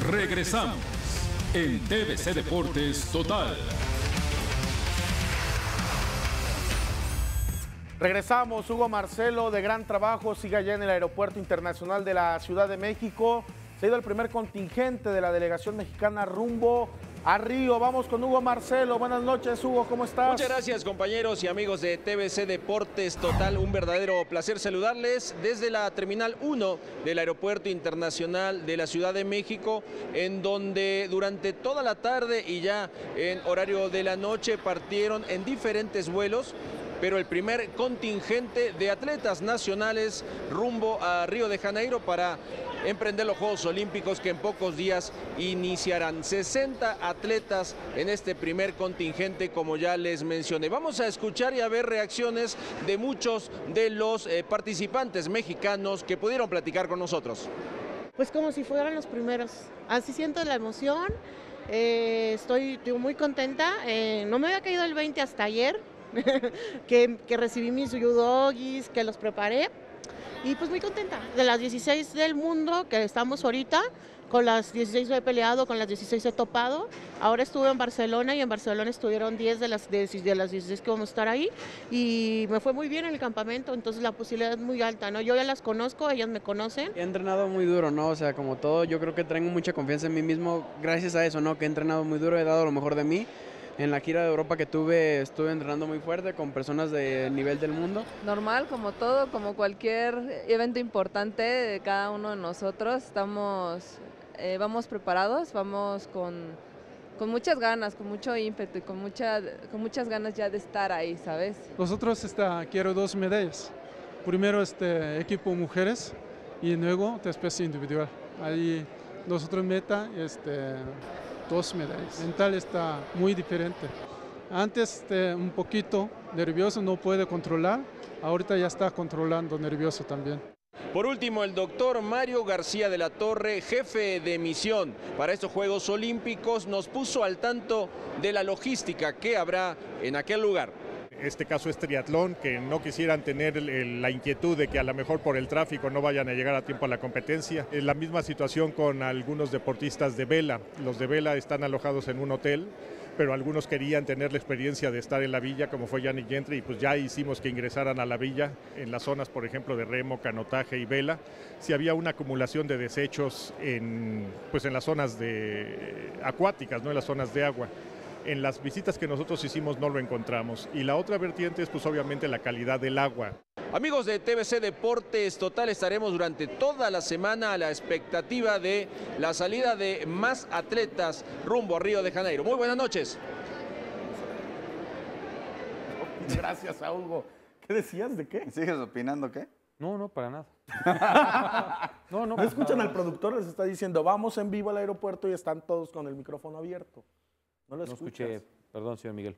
Regresamos en TVC Deportes Total. Regresamos, Hugo Marcelo, de gran trabajo, sigue allá en el Aeropuerto Internacional de la Ciudad de México. Se ha ido el primer contingente de la delegación mexicana rumbo a Río. Vamos con Hugo Marcelo. Buenas noches, Hugo, ¿cómo estás? Muchas gracias, compañeros y amigos de TVC Deportes Total. Un verdadero placer saludarles desde la Terminal 1 del Aeropuerto Internacional de la Ciudad de México, en donde durante toda la tarde y ya en horario de la noche partieron en diferentes vuelos, pero el primer contingente de atletas nacionales rumbo a Río de Janeiro para emprender los Juegos Olímpicos que en pocos días iniciarán. 60 atletas en este primer contingente, como ya les mencioné. Vamos a escuchar y a ver reacciones de muchos de los participantes mexicanos que pudieron platicar con nosotros. Pues como si fueran los primeros. Así siento la emoción, estoy muy contenta. No me había caído el 20 hasta ayer, que recibí mis judogis, que los preparé. Y pues muy contenta. De las 16 del mundo que estamos ahorita, con las 16 he peleado, con las 16 he topado. Ahora estuve en Barcelona y en Barcelona estuvieron 10 de las 16 que vamos a estar ahí. Y me fue muy bien en el campamento, entonces la posibilidad es muy alta, ¿no? Yo ya las conozco, ellas me conocen. He entrenado muy duro, ¿no? O sea, como todo, yo creo que tengo mucha confianza en mí mismo gracias a eso, ¿no? Que he entrenado muy duro, he dado lo mejor de mí. En la gira de Europa que tuve, estuve entrenando muy fuerte con personas de nivel del mundo. Normal, como todo, como cualquier evento importante de cada uno de nosotros, vamos preparados, vamos con muchas ganas, con mucho ímpetu y con muchas ganas ya de estar ahí, ¿sabes? Nosotros quiero 2 medallas. Primero equipo mujeres y luego después individual. Ahí nosotros meta 2 medallas. Mental está muy diferente. Antes un poquito nervioso, no puede controlar. Ahorita ya está controlando nervioso también. Por último, el doctor Mario García de la Torre, jefe de misión para estos Juegos Olímpicos, nos puso al tanto de la logística que habrá en aquel lugar. Este caso es triatlón, que no quisieran tener la inquietud de que a lo mejor por el tráfico no vayan a llegar a tiempo a la competencia. Es la misma situación con algunos deportistas de vela. Los de vela están alojados en un hotel, pero algunos querían tener la experiencia de estar en la villa, como fue Yannick Gentry, y pues ya hicimos que ingresaran a la villa en las zonas, por ejemplo, de remo, canotaje y vela. Si había una acumulación de desechos en las zonas acuáticas, no en las zonas de agua. En las visitas que nosotros hicimos no lo encontramos. Y la otra vertiente es pues obviamente la calidad del agua. Amigos de TVC Deportes Total, estaremos durante toda la semana a la expectativa de la salida de más atletas rumbo a Río de Janeiro. Muy buenas noches. Gracias a Hugo. ¿Qué decías? ¿De qué? ¿Sigues opinando qué? No, para nada. No escuchan al productor, les está diciendo, vamos en vivo al aeropuerto y están todos con el micrófono abierto. No escuché, perdón, señor Miguel.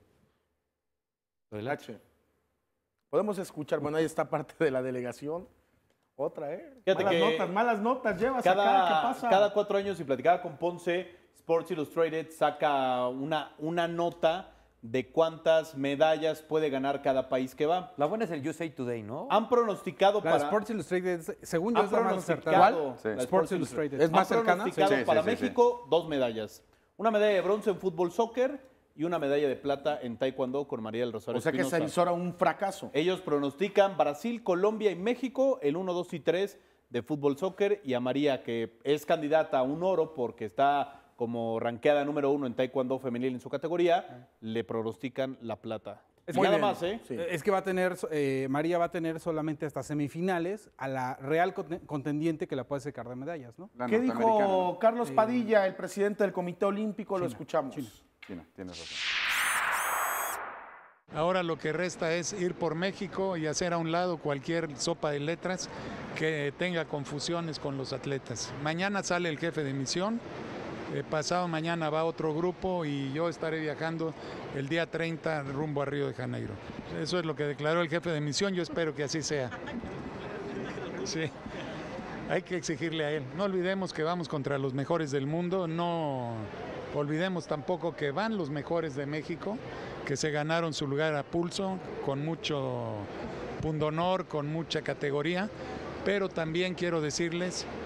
H. Podemos escuchar, bueno, ahí está parte de la delegación. Otra, malas notas llevas acá, ¿qué pasa? Cada 4 años, y platicaba con Ponce, Sports Illustrated saca una nota de cuántas medallas puede ganar cada país que va. La buena es el USA Today, ¿no? Han pronosticado para... Sports Illustrated, según yo, es la más acertada. ¿Cuál? Sí. Sports Illustrated. ¿Es más cercana? Han pronosticado para México 2 medallas. Una medalla de bronce en fútbol soccer y una medalla de plata en taekwondo con María del Rosario Espinosa. O sea que se avisora un fracaso. Ellos pronostican Brasil, Colombia y México el 1, 2 y 3 de fútbol soccer, y a María, que es candidata a un oro porque está como ranqueada número 1 en taekwondo femenil en su categoría, le pronostican la plata. Nada más, ¿eh? Sí. Es que va a tener, María va a tener solamente hasta semifinales a la real contendiente que la puede sacar de medallas, ¿no? ¿Qué dijo Carlos Padilla, el presidente del Comité Olímpico? Lo escuchamos. China, tienes razón. Ahora lo que resta es ir por México y hacer a un lado cualquier sopa de letras que tenga confusiones con los atletas. Mañana sale el jefe de misión. Pasado mañana va otro grupo y yo estaré viajando el día 30 rumbo a Río de Janeiro. Eso es lo que declaró el jefe de misión, yo espero que así sea. Sí, hay que exigirle a él. No olvidemos que vamos contra los mejores del mundo, no olvidemos tampoco que van los mejores de México, que se ganaron su lugar a pulso, con mucho pundonor, con mucha categoría, pero también quiero decirles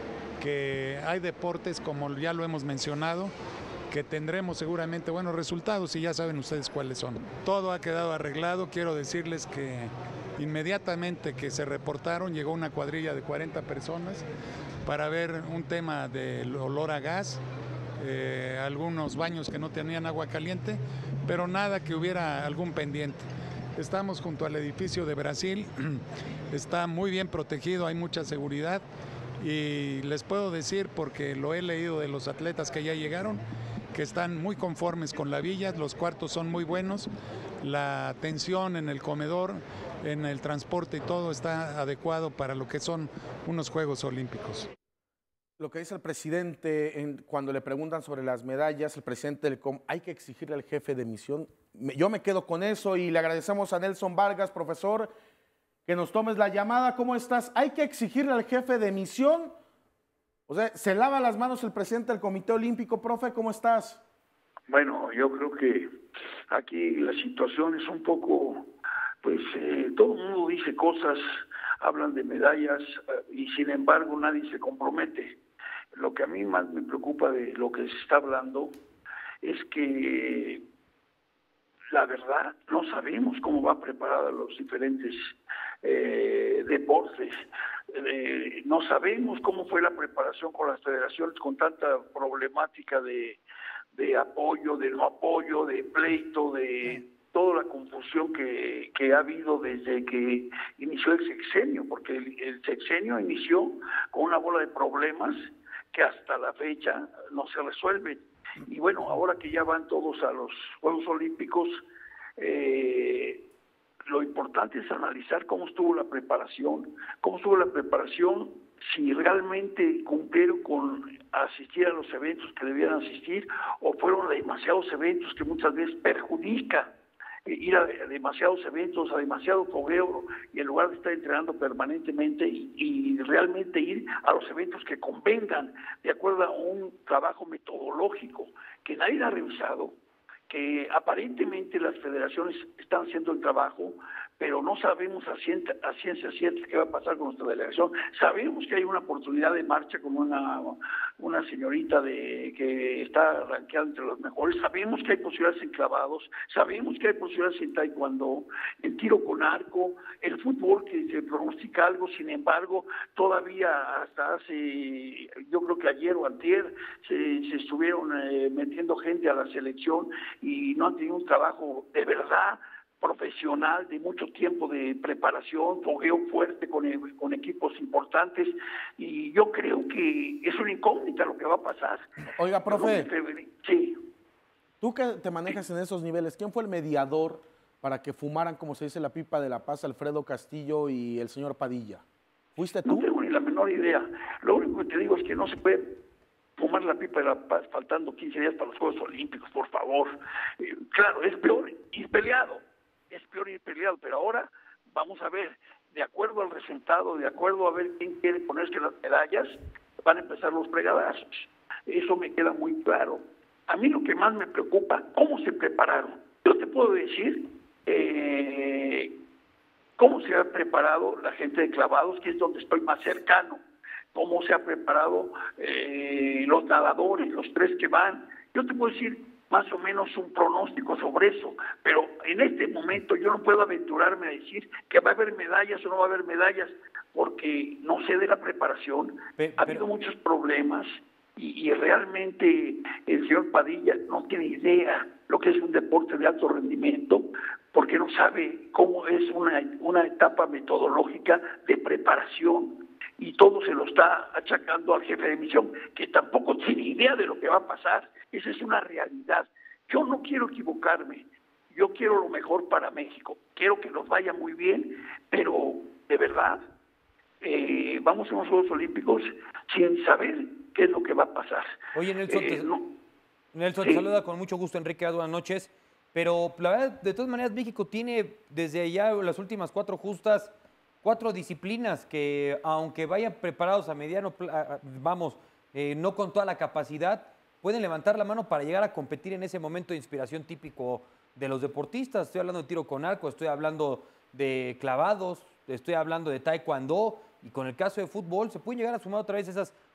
que hay deportes, como ya lo hemos mencionado, que tendremos seguramente buenos resultados y ya saben ustedes cuáles son. Todo ha quedado arreglado. Quiero decirles que inmediatamente que se reportaron llegó una cuadrilla de 40 personas para ver un tema del olor a gas, algunos baños que no tenían agua caliente, pero nada que hubiera algún pendiente. Estamos junto al edificio de Brasil, está muy bien protegido, hay mucha seguridad y les puedo decir, porque lo he leído de los atletas que ya llegaron, que están muy conformes con la villa, los cuartos son muy buenos, la atención en el comedor, en el transporte y todo está adecuado para lo que son unos Juegos Olímpicos. Lo que dice el presidente cuando le preguntan sobre las medallas, el presidente del COM, hay que exigirle al jefe de misión. Yo me quedo con eso y le agradecemos a Nelson Vargas, profesor, que nos tomes la llamada. ¿Cómo estás? Hay que exigirle al jefe de misión. O sea, se lava las manos el presidente del Comité Olímpico. Profe, ¿cómo estás? Bueno, yo creo que aquí la situación es un poco, pues todo el mundo dice cosas, hablan de medallas y sin embargo nadie se compromete. Lo que a mí más me preocupa de lo que se está hablando es que la verdad no sabemos cómo va preparada los diferentes deportes. No sabemos cómo fue la preparación con las federaciones con tanta problemática de apoyo, de no apoyo, de pleito, de toda la confusión que ha habido desde que inició el sexenio, porque el sexenio inició con una bola de problemas que hasta la fecha no se resuelven. Y bueno, ahora que ya van todos a los Juegos Olímpicos, lo importante es analizar cómo estuvo la preparación, si realmente cumplieron con asistir a los eventos que debían asistir o fueron demasiados eventos que muchas veces perjudica ir a demasiados eventos, a demasiado fogueo y en lugar de estar entrenando permanentemente y realmente ir a los eventos que convengan de acuerdo a un trabajo metodológico que nadie ha revisado, que aparentemente las federaciones están haciendo el trabajo, pero no sabemos a ciencia cierta qué va a pasar con nuestra delegación. Sabemos que hay una oportunidad de marcha con una señorita que está rankeada entre los mejores, sabemos que hay posibilidades en clavados, sabemos que hay posibilidades en taekwondo, en tiro con arco, el fútbol que se pronostica algo, sin embargo, todavía hasta hace, yo creo que ayer o antier, se estuvieron metiendo gente a la selección y no han tenido un trabajo de verdad profesional de mucho tiempo de preparación, fogueo fuerte con equipos importantes y yo creo que es una incógnita lo que va a pasar. Oiga, profe, sí. Tú que te manejas en esos niveles, ¿quién fue el mediador para que fumaran, como se dice, la pipa de la paz, Alfredo Castillo y el señor Padilla? ¿Fuiste tú? No tengo ni la menor idea. Lo único que te digo es que no se puede fumar la pipa de la paz faltando 15 días para los Juegos Olímpicos, por favor. Claro, es peor ir peleado. Pero ahora vamos a ver, de acuerdo al resultado, de acuerdo a ver quién quiere ponerse las medallas, van a empezar los fregadazos. Eso me queda muy claro. A mí lo que más me preocupa, ¿cómo se prepararon? Yo te puedo decir cómo se ha preparado la gente de clavados, que es donde estoy más cercano, cómo se ha preparado los nadadores, los 3 que van. Yo te puedo decir más o menos un pronóstico sobre eso, pero en este momento yo no puedo aventurarme a decir que va a haber medallas o no va a haber medallas, porque no sé de la preparación, ha habido muchos problemas y realmente el señor Padilla no tiene idea lo que es un deporte de alto rendimiento, porque no sabe cómo es una etapa metodológica de preparación. Y todo se lo está achacando al jefe de misión, que tampoco tiene idea de lo que va a pasar. Esa es una realidad. Yo no quiero equivocarme, yo quiero lo mejor para México, quiero que nos vaya muy bien, pero de verdad, vamos a los Juegos Olímpicos sin saber qué es lo que va a pasar. Oye, Nelson, Nelson, te saluda con mucho gusto, Enrique, buenas noches, pero la verdad, de todas maneras, México tiene desde ya las últimas 4 justas, 4 disciplinas que, aunque vayan preparados a mediano, no con toda la capacidad, pueden levantar la mano para llegar a competir en ese momento de inspiración típico de los deportistas. Estoy hablando de tiro con arco, estoy hablando de clavados, estoy hablando de taekwondo, y con el caso de fútbol se pueden llegar a sumar otra vez esas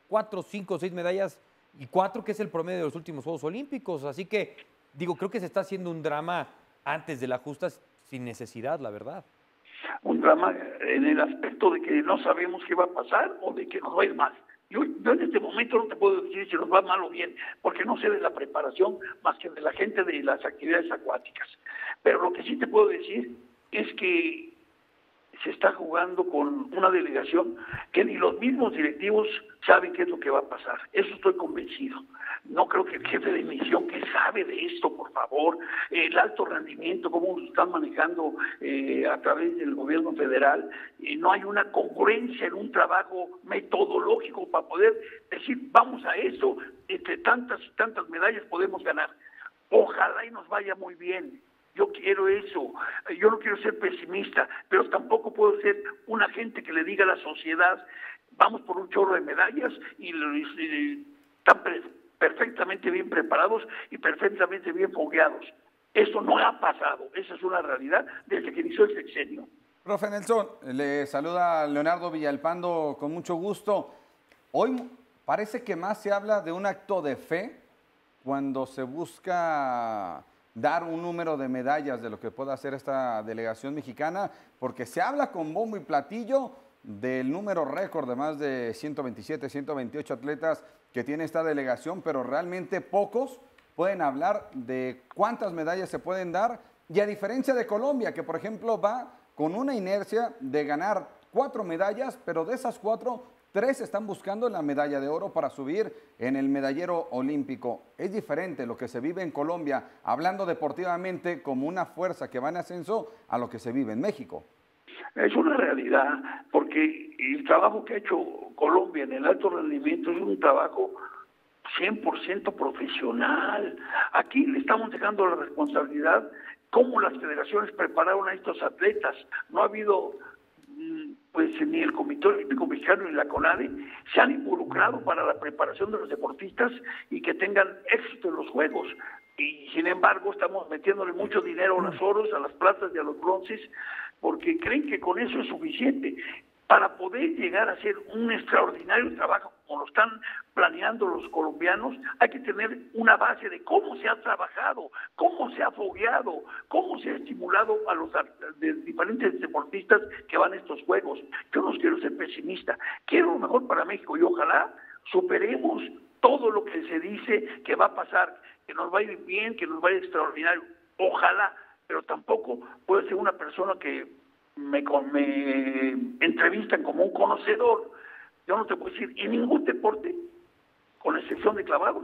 4, 5, 6 medallas y 4, que es el promedio de los últimos Juegos Olímpicos. Así que, digo, creo que se está haciendo un drama antes de la justa sin necesidad, la verdad. Un drama en el aspecto de que no sabemos qué va a pasar o de que nos va a ir mal. Yo en este momento no te puedo decir si nos va mal o bien, porque no sé de la preparación más que de la gente de las actividades acuáticas. Pero lo que sí te puedo decir es que se está jugando con una delegación que ni los mismos directivos saben qué es lo que va a pasar. Eso estoy convencido. No creo que el jefe de misión, que sabe de esto, por favor, el alto rendimiento, cómo lo están manejando a través del gobierno federal, no hay una congruencia en un trabajo metodológico para poder decir, vamos a eso, entre tantas y tantas medallas podemos ganar. Ojalá y nos vaya muy bien. Yo quiero eso, yo no quiero ser pesimista, pero tampoco puedo ser un agente que le diga a la sociedad, vamos por un chorro de medallas y están perfectamente bien preparados y perfectamente bien fogueados. Eso no ha pasado, esa es una realidad desde que inició el sexenio. Profe Nelson, le saluda Leonardo Villalpando con mucho gusto. Hoy parece que más se habla de un acto de fe cuando se busca dar un número de medallas de lo que pueda hacer esta delegación mexicana, porque se habla con bombo y platillo del número récord de más de 127, 128 atletas que tiene esta delegación, pero realmente pocos pueden hablar de cuántas medallas se pueden dar, y a diferencia de Colombia, que por ejemplo va con una inercia de ganar 4 medallas, pero de esas 4, 3 están buscando la medalla de oro para subir en el medallero olímpico. Es diferente lo que se vive en Colombia, hablando deportivamente como una fuerza que va en ascenso, a lo que se vive en México. Es una realidad, porque el trabajo que ha hecho Colombia en el alto rendimiento es un trabajo 100% profesional. Aquí le estamos dejando la responsabilidad cómo las federaciones prepararon a estos atletas. No ha habido pues ni el Comité Olímpico Mexicano ni la CONADE se han involucrado para la preparación de los deportistas y que tengan éxito en los Juegos. Y sin embargo estamos metiéndole mucho dinero a los oros, a las platas y a los bronces, porque creen que con eso es suficiente. Para poder llegar a hacer un extraordinario trabajo, como lo están planeando los colombianos, hay que tener una base de cómo se ha trabajado, cómo se ha fogueado, cómo se ha estimulado a los diferentes deportistas que van a estos Juegos. Yo no quiero ser pesimista, quiero lo mejor para México y ojalá superemos todo lo que se dice que va a pasar, que nos va a ir bien, que nos va a ir extraordinario. Ojalá, pero tampoco puedo ser una persona que me entrevistan como un conocedor. Yo no te puedo decir en ningún deporte, con excepción de clavados,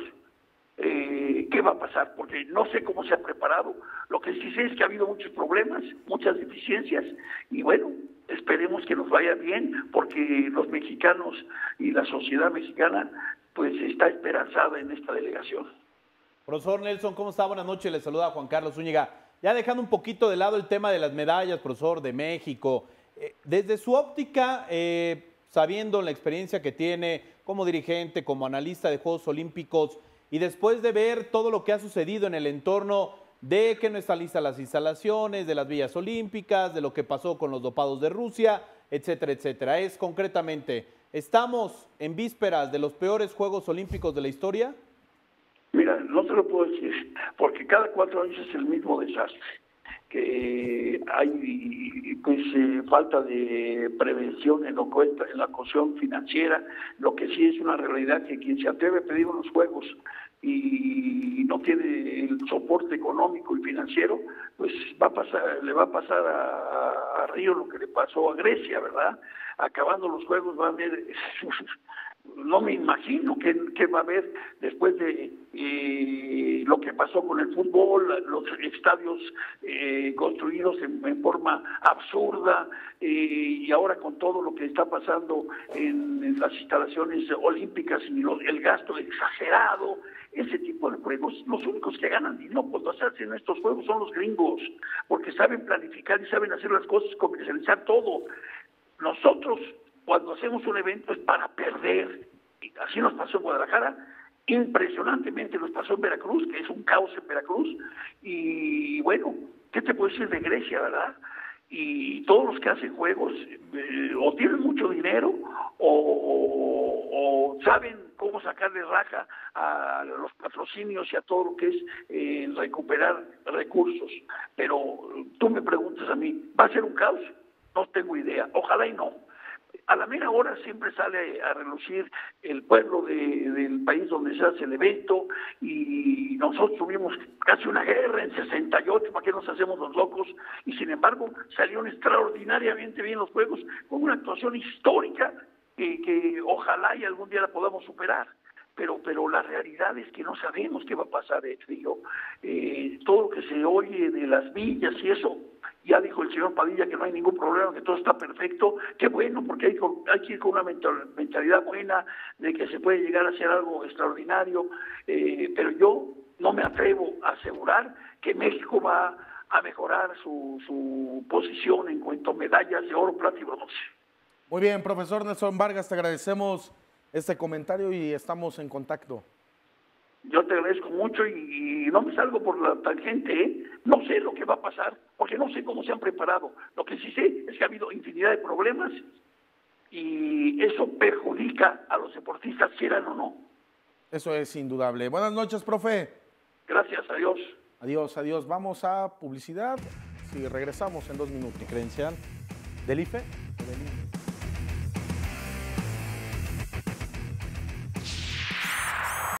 qué va a pasar, porque no sé cómo se ha preparado. Lo que sí sé es que ha habido muchos problemas, muchas deficiencias, y bueno, esperemos que nos vaya bien, porque los mexicanos y la sociedad mexicana pues está esperanzada en esta delegación. Profesor Nelson, ¿cómo está? Buenas noches, le saluda Juan Carlos Zúñiga. Ya dejando un poquito de lado el tema de las medallas, profesor, de México, desde su óptica, sabiendo la experiencia que tiene como dirigente, como analista de Juegos Olímpicos, y después de ver todo lo que ha sucedido en el entorno de que no están listas las instalaciones, de las villas olímpicas, de lo que pasó con los dopados de Rusia, etcétera, etcétera. Es concretamente, ¿estamos en vísperas de los peores Juegos Olímpicos de la historia? Mira, no te lo puedo decir, porque cada 4 años es el mismo desastre, que hay pues falta de prevención en la cuestión financiera. Lo que sí es una realidad que quien se atreve a pedir unos Juegos y no tiene el soporte económico y financiero, pues le va a pasar a Río lo que le pasó a Grecia, ¿verdad? Acabando los Juegos va a haber... No me imagino qué va a haber después de lo que pasó con el fútbol, los estadios construidos en forma absurda, y ahora con todo lo que está pasando en las instalaciones olímpicas y el gasto exagerado, ese tipo de juegos, los únicos que ganan dinero cuando se hacen estos juegos son los gringos, porque saben planificar y saben hacer las cosas, comercializar todo. Nosotros, cuando hacemos un evento es para perder. Y así nos pasó en Guadalajara, impresionantemente nos pasó en Veracruz, que es un caos en Veracruz. Y bueno, ¿qué te puedo decir de Grecia, verdad? y todos los que hacen juegos o tienen mucho dinero o saben cómo sacarle raja a los patrocinios y a todo lo que es recuperar recursos. Pero tú me preguntas a mí, ¿va a ser un caos? No tengo idea, ojalá y no. A la mera hora siempre sale a relucir el pueblo del país donde se hace el evento, y nosotros tuvimos casi una guerra en 68, ¿para qué nos hacemos los locos? Y sin embargo salieron extraordinariamente bien los juegos, con una actuación histórica que ojalá y algún día la podamos superar. Pero la realidad es que no sabemos qué va a pasar, Trillo. Todo lo que se oye de las villas y eso, ya dijo el señor Padilla que no hay ningún problema, que todo está perfecto. Qué bueno, porque hay que ir con una mentalidad buena de que se puede llegar a hacer algo extraordinario. Pero yo no me atrevo a asegurar que México va a mejorar su posición en cuanto a medallas de oro, plata y bronce. Muy bien, profesor Nelson Vargas, te agradecemos este comentario y estamos en contacto. Yo te agradezco mucho y no me salgo por la tangente, ¿eh? No sé lo que va a pasar, porque no sé cómo se han preparado. Lo que sí sé es que ha habido infinidad de problemas y eso perjudica a los deportistas, quieran o no. Eso es indudable. Buenas noches, profe. Gracias, adiós. Adiós, adiós. Vamos a publicidad. Sí, regresamos en 2 minutos. ¿Credencial del IFE?